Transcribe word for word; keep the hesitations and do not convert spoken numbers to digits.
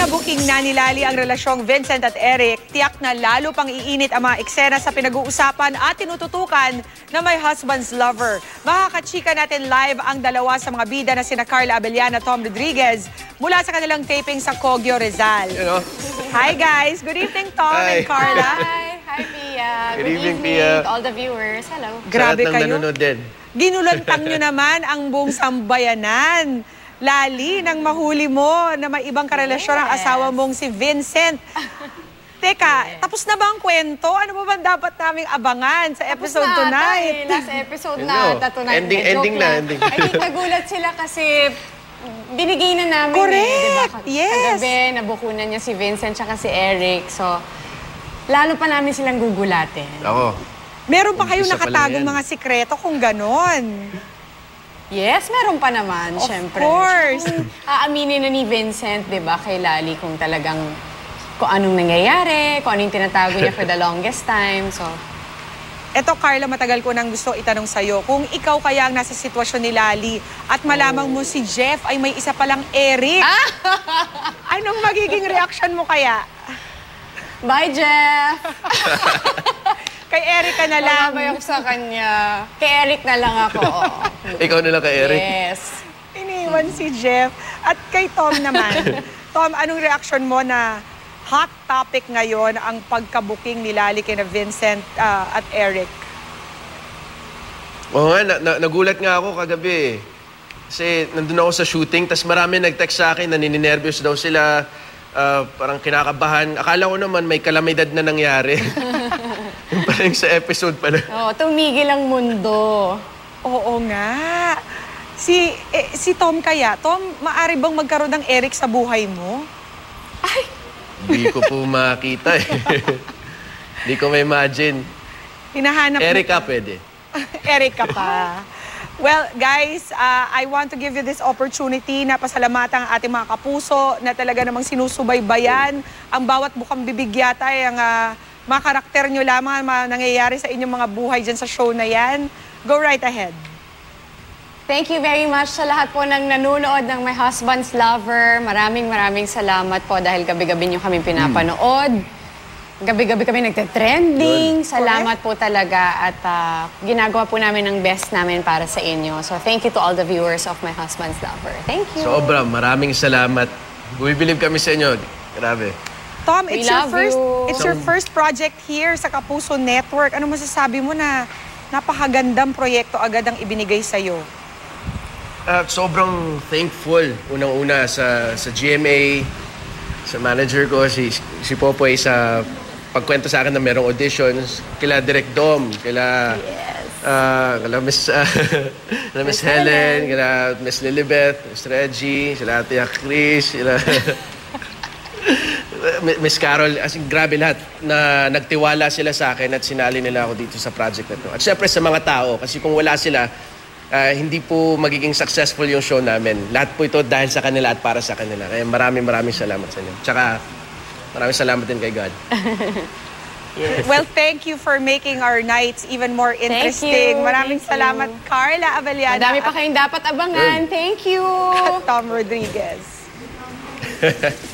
nabuking na ni Lali ang relasyong Vincent at Eric, tiyak na lalo pang iinit ang mga eksena sa pinag-uusapan at tinututukan na may husband's lover. Makakachika natin live ang dalawa sa mga bida na sina Carla Abellana at Tom Rodriguez mula sa kanilang taping sa Kogyo, Rizal. You know? Hi guys! Good evening, Tom Hi. and Carla. Hi! Hi, Pia. Good, Good evening, evening Pia. to all the viewers. Hello. Grabe Sa lahat ng kayo. nanonood din. Ginulantang nyo naman ang buong sambayanan. Lali, nang mahuli mo na may ibang karelasyon ang asawa mong si Vincent. Teka, yes. Tapos na ba ang kwento? Ano ba ba dapat naming abangan sa episode Tapos na tonight? ata eh. Last episode You na know, ata tonight. ending- Eh, joke ending na, lang. ending. I think nagulat sila kasi binigay na namin Correct, eh. Diba? yes. Kagabi, nabukunan niya si Vincent tsaka si Eric. So, lalo pa namin silang gugulatin. Ako. Meron pa kayong Umpisa pa lang nakatagong yan. mga sikreto kung ganon? Yes, meron pa naman, Of syempre. course. Kung aaminin na ni Vincent, di ba, kay Lali kung talagang kung anong nangyayari, kung anong tinatago niya for the longest time. So, Eto, Carla, matagal ko nang gusto itanong sa'yo. Kung ikaw kaya ang nasa sitwasyon ni Lali at malamang mo si Jeff ay may isa palang Eric, anong magiging reaction mo kaya? bye, Jeff! Kay Eric ka na lang. Mamabay ako sa kanya. Kay Eric na lang ako. oo. Ikaw na lang kay Eric. Yes. Iniwan si Jeff. At kay Tom naman. Tom, anong reaction mo na hot topic ngayon ang pagkabuking ni Lali kina Vincent uh, at Eric? Oo nga, na, na, nagulat nga ako kagabi. Kasi nandun ako sa shooting, tas marami nag-text sa akin na nininervyos daw sila. Uh, parang kinakabahan. Akala ko naman may kalamidad na nangyari. Yung pala yung sa episode pala. Oh, tumigil ang mundo. Oo nga. Si, eh, si Tom kaya, Tom, maaari bang magkaroon ng Eric sa buhay mo? Ay! Hindi ko po makita eh. Hindi ko ma-imagine. Hinahanap Eric mo. ka pwede. Eric ka pa. Well, guys, uh, I want to give you this opportunity na pasalamatan ang ating mga kapuso na talaga namang sinusubaybayan. Ang bawat bukang bibig yata ay ang uh, mga karakter nyo lamang, mga nangyayari sa inyong mga buhay dyan sa show na yan. Go right ahead. Thank you very much sa lahat po ng nanonood ng My Husband's Lover. Maraming maraming salamat po dahil gabi-gabi nyo kami pinapanood. Gabi-gabi kami nagte-trending. Salamat po talaga at uh, ginagawa po namin ang best namin para sa inyo. So thank you to all the viewers of My Husband's Lover. Thank you. Sobra, maraming salamat. Bumibilib kami sa inyo. Grabe. Tom, We it's your love first you. it's your first project here sa Kapuso Network. Ano masasabi mo na napakagandang proyekto agad ang ibinigay sa'yo? Uh, sobrang thankful unang-una sa sa G M A, sa manager ko, si, si Popoy, sa pagkwento sa akin na merong auditions, kila Direk Dom, kila, Yes. uh, kila Miss, uh, kila Miss Helen, kila Miss Lilibeth, Miss Reggie, sila Tia Chris, sila Miss Carol. As in, grabe lahat na nagtiwala sila sa akin at sinali nila ako dito sa project na to. At syempre sa mga tao, kasi kung wala sila, Uh, hindi po magiging successful yung show namin. Lahat po ito dahil sa kanila at para sa kanila. Kaya maraming maraming salamat sa inyo. Tsaka maraming salamat din kay God. Yes. Well, thank you for making our nights even more interesting. you, Maraming thank salamat, you. Carla Abellana. Madami pa kayong dapat abangan. Thank you. At Tom Rodriguez.